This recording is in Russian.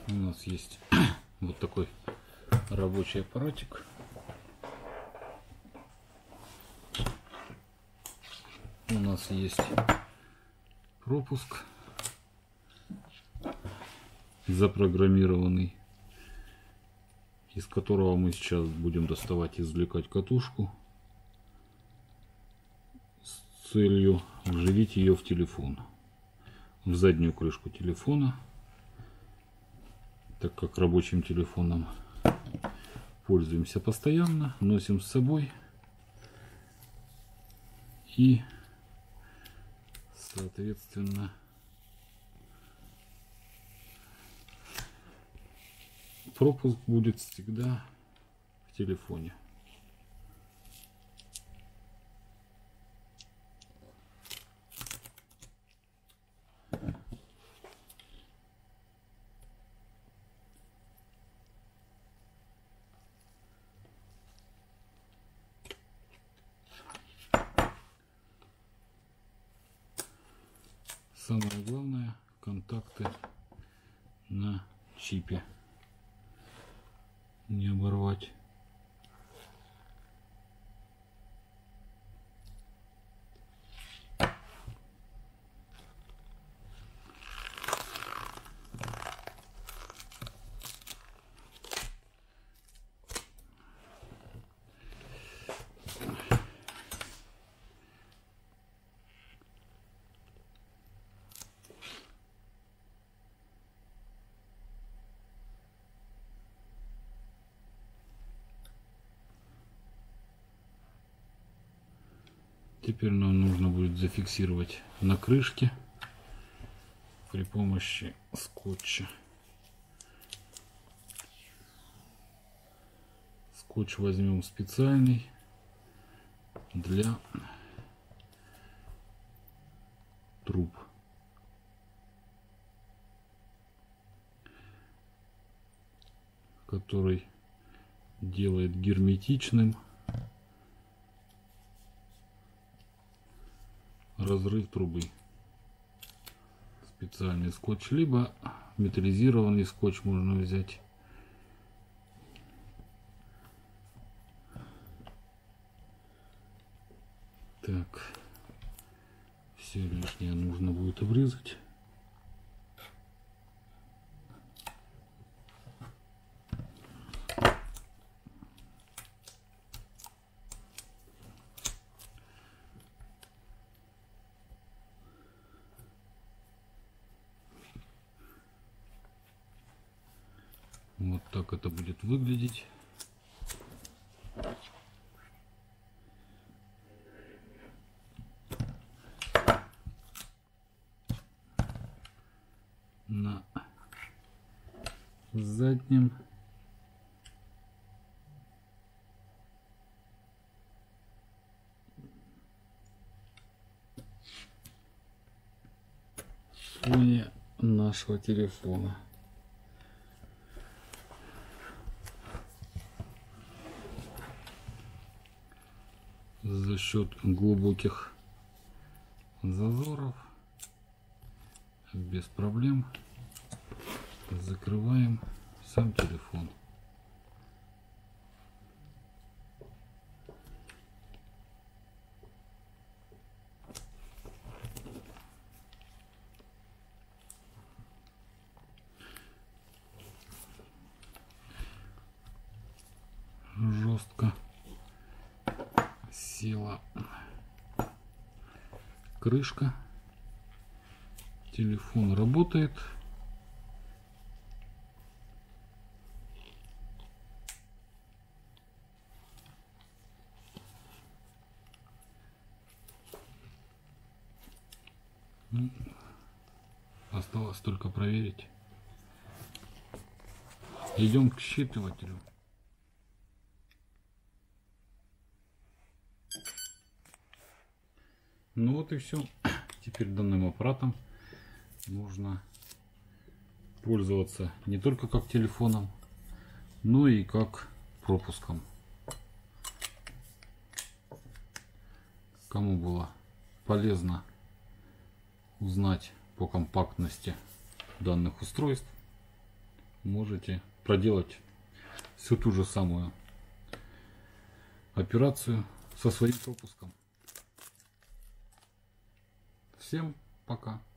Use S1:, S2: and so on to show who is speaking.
S1: У нас есть вот такой рабочий аппаратик. У нас есть пропуск запрограммированный, из которого мы сейчас будем доставать и извлекать катушку с целью вживить ее в телефон, в заднюю крышку телефона, так как рабочим телефоном пользуемся постоянно, носим с собой и соответственно пропуск будет всегда в телефоне. Самое главное, контакты на чипе не оборвать. Теперь нам нужно будет зафиксировать на крышке при помощи скотча. Скотч возьмем специальный для труб. Который делает герметичным разрыв трубы. Специальный скотч, либо металлизированный скотч можно взять. Так, все лишнее нужно будет обрезать. Вот так это будет выглядеть. На заднем фоне нашего телефона. За счет глубоких зазоров без проблем закрываем сам телефон. Жестко села крышка. Телефон работает. Осталось только проверить. Идем к считывателю. Ну вот и все. Теперь данным аппаратом можно пользоваться не только как телефоном, но и как пропуском. Кому было полезно узнать по компактности данных устройств, можете проделать всю ту же самую операцию со своим пропуском. Всем пока!